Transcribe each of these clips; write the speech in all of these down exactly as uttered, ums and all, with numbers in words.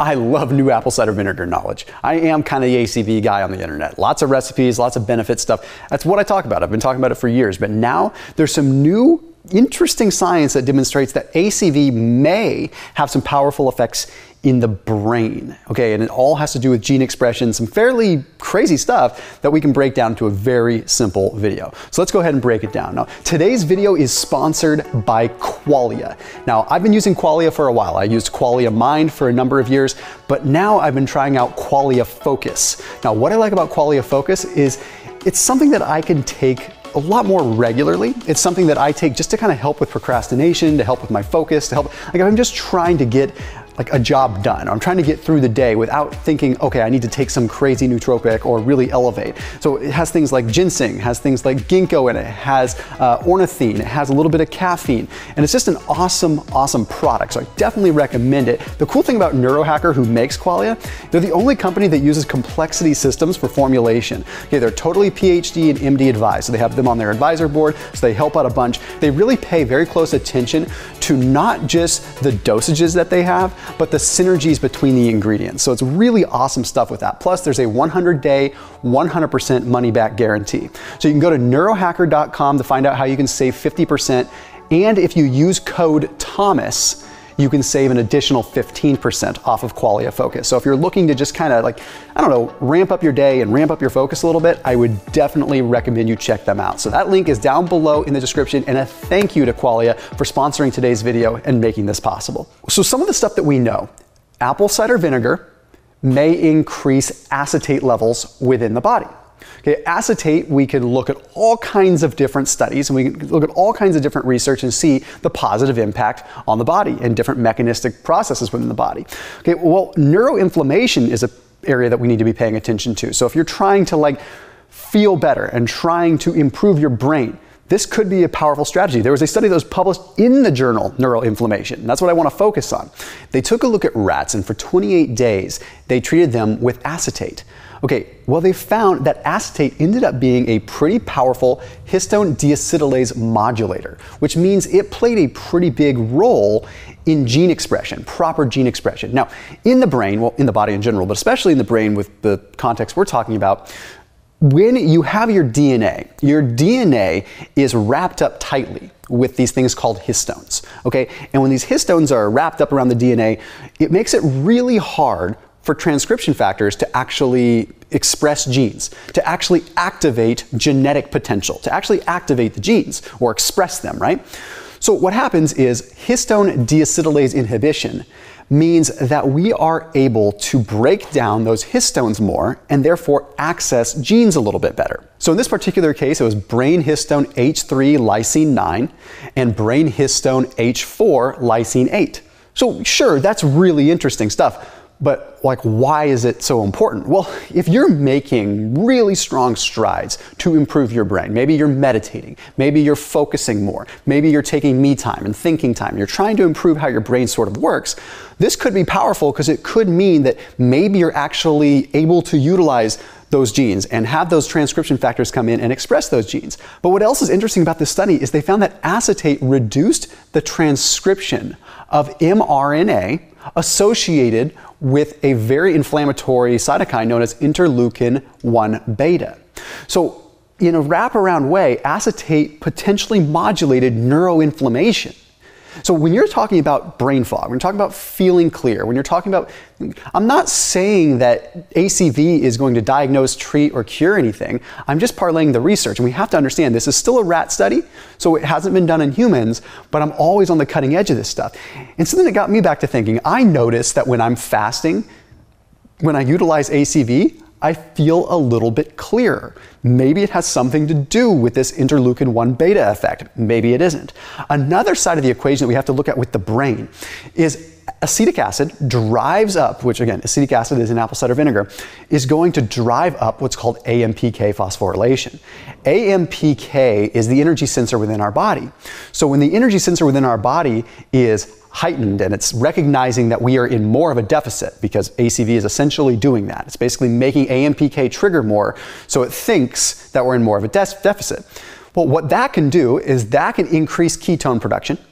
I love new apple cider vinegar knowledge. I am kind of the A C V guy on the internet. Lots of recipes, lots of benefit stuff. That's what I talk about. I've been talking about it for years, but now there's some new interesting science that demonstrates that A C V may have some powerful effects in the brain, okay? And it all has to do with gene expression, some fairly crazy stuff that we can break down into a very simple video. So let's go ahead and break it down. Now, today's video is sponsored by Qualia. Now, I've been using Qualia for a while. I used Qualia Mind for a number of years, but now I've been trying out Qualia Focus. Now, what I like about Qualia Focus is it's something that I can take a lot more regularly. It's something that I take just to kind of help with procrastination, to help with my focus, to help, like I'm just trying to get like a job done. I'm trying to get through the day without thinking, okay, I need to take some crazy nootropic or really elevate. So it has things like ginseng, has things like ginkgo in it, it has uh, ornithine, it has a little bit of caffeine, and it's just an awesome, awesome product. So I definitely recommend it. The cool thing about Neurohacker, who makes Qualia, they're the only company that uses Complexity Systems for formulation. Okay, they're totally PhD and M D advised, so they have them on their advisor board, so they help out a bunch. They really pay very close attention to not just the dosages that they have, but the synergies between the ingredients. So it's really awesome stuff with that. Plus there's a one hundred day, one hundred percent money back guarantee. So you can go to neurohacker dot com to find out how you can save fifty percent. And if you use code Thomas, you can save an additional fifteen percent off of Qualia Focus. So if you're looking to just kind of like, I don't know, ramp up your day and ramp up your focus a little bit, I would definitely recommend you check them out. So that link is down below in the description, and a thank you to Qualia for sponsoring today's video and making this possible. So some of the stuff that we know, apple cider vinegar may increase acetate levels within the body. Okay, acetate, we can look at all kinds of different studies and we can look at all kinds of different research and see the positive impact on the body and different mechanistic processes within the body. Okay, well, neuroinflammation is an area that we need to be paying attention to. So if you're trying to like feel better and trying to improve your brain, this could be a powerful strategy. There was a study that was published in the journal Neuroinflammation, and that's what I want to focus on. They took a look at rats, and for twenty-eight days, they treated them with acetate. Okay, well, they found that acetate ended up being a pretty powerful histone deacetylase modulator, which means it played a pretty big role in gene expression, proper gene expression. Now, in the brain, well, in the body in general, but especially in the brain with the context we're talking about, when you have your D N A, your D N A is wrapped up tightly with these things called histones, okay? And when these histones are wrapped up around the D N A, it makes it really hard for transcription factors to actually express genes, to actually activate genetic potential, to actually activate the genes or express them, right? So what happens is histone deacetylase inhibition means that we are able to break down those histones more and therefore access genes a little bit better. So in this particular case, it was brain histone H three lysine nine and brain histone H four lysine eight. So sure, that's really interesting stuff. But like, why is it so important? Well, if you're making really strong strides to improve your brain, maybe you're meditating, maybe you're focusing more, maybe you're taking me time and thinking time, you're trying to improve how your brain sort of works, this could be powerful because it could mean that maybe you're actually able to utilize those genes and have those transcription factors come in and express those genes. But what else is interesting about this study is they found that acetate reduced the transcription of mRNA associated with a very inflammatory cytokine known as interleukin one beta. So in a wraparound way, acetate potentially modulated neuroinflammation. So when you're talking about brain fog, when you're talking about feeling clear, when you're talking about, I'm not saying that A C V is going to diagnose, treat, or cure anything. I'm just parlaying the research. And we have to understand this is still a rat study, so it hasn't been done in humans, but I'm always on the cutting edge of this stuff. And something that got me back to thinking, I noticed that when I'm fasting, when I utilize A C V, I feel a little bit clearer. Maybe it has something to do with this interleukin one beta effect. Maybe it isn't. Another side of the equation that we have to look at with the brain is acetic acid drives up, which again, acetic acid is in apple cider vinegar, is going to drive up what's called A M P K phosphorylation. A M P K is the energy sensor within our body. So when the energy sensor within our body is heightened and it's recognizing that we are in more of a deficit, because A C V is essentially doing that. It's basically making A M P K trigger more, so it thinks that we're in more of a deficit. Well, what that can do is that can increase ketone production.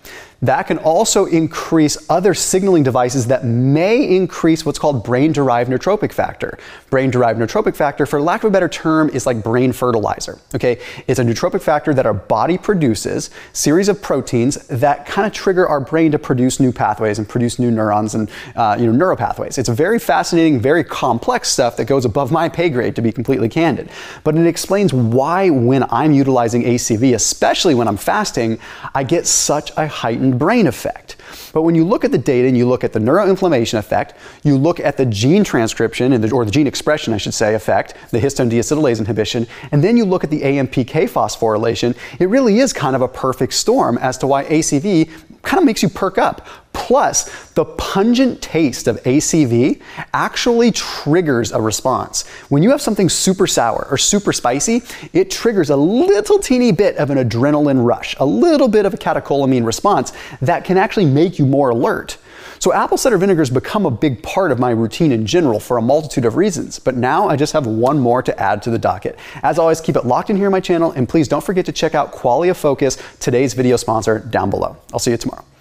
That can also increase other signaling devices that may increase what's called brain-derived neurotrophic factor. Brain-derived neurotrophic factor, for lack of a better term, is like brain fertilizer. Okay, it's a neurotrophic factor that our body produces, series of proteins that kind of trigger our brain to produce new pathways and produce new neurons and uh, you know neuropathways. It's a very fascinating, very complex stuff that goes above my pay grade, to be completely candid. But it explains why when I'm utilizing A C V, especially when I'm fasting, I get such a heightened brain effect. But when you look at the data and you look at the neuroinflammation effect, you look at the gene transcription, and the, or the gene expression, I should say, effect, the histone deacetylase inhibition, and then you look at the A M P K phosphorylation, it really is kind of a perfect storm as to why A C V kind of makes you perk up. Plus, the pungent taste of A C V actually triggers a response. When you have something super sour or super spicy, it triggers a little teeny bit of an adrenaline rush, a little bit of a catecholamine response that can actually make you more alert. So apple cider vinegar has become a big part of my routine in general for a multitude of reasons, but now I just have one more to add to the docket. As always, keep it locked in here on my channel, and please don't forget to check out Qualia Focus, today's video sponsor, down below. I'll see you tomorrow.